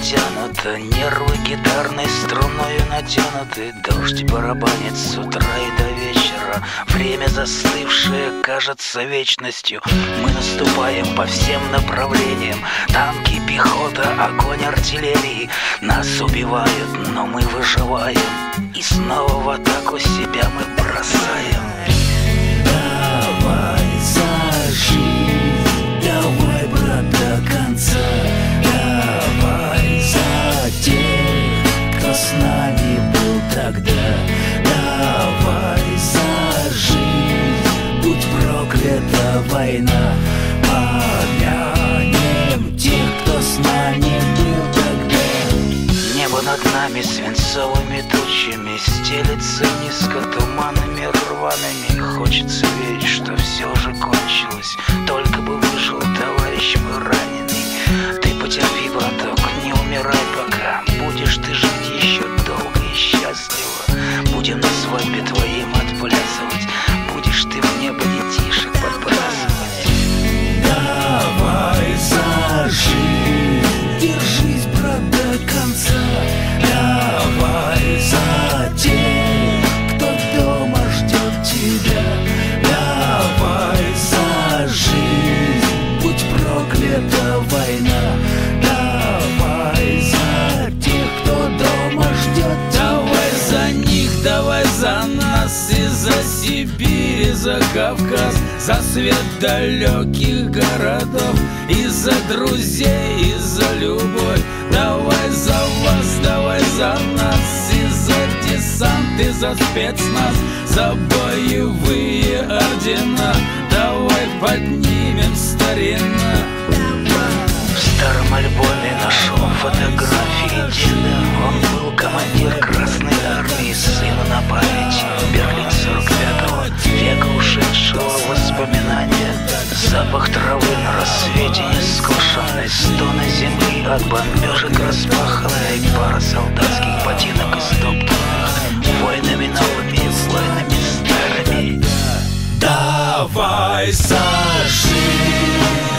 натянуто, нервы гитарной струною натянуты. Дождь барабанит с утра и до вечера. Время застывшее кажется вечностью. Мы наступаем по всем направлениям. Танки, пехота, огонь артиллерии. Нас убивают, но мы выживаем. И снова в атаку себя мы бросаем. Давай за жизнь, давай, брат, до конца. Давай за тех, кто с нами был тогда. Давай за жизнь, будь проклята война. Помянем тех, кто с нами был тогда. Небо над нами свинцовыми тучами стелется низко туманами рваными. Хочется верить, что все же кончилось. Только бы выжил товарищ мой раненый. Ты потерпи, браток, не умирай пока. Будешь ты жить еще долго и счастливо. Будем на свадьбе твоим отплясывать. Будешь ты в небо детишек подбрасывать. Давай за жизнь, держись, брат, до конца. Давай за тех, кто дома ждет тебя. Давай за жизнь, будь проклята война. Давай за тех, кто дома ждет тебя. Давай за них, давай за нас. И за Сибирь, и за Кавказ, за свет далеких городов. И за друзей, и за любовь. Давай за вас, давай за нас. И за десант, и за спецназ, за боевые ордена. Давай поднимем старина. В старом альбоме нашел фотографии деда. Он был командир Красной Армии, сыну на память. Берлин 45-го века ушедшего воспоминания. Запах травы на рассвете нескошенной, стоны земли от бомбежек распаханной. Пара солдатских ботинок истоптанных войнами новыми, войнами старыми. Давай за жизнь,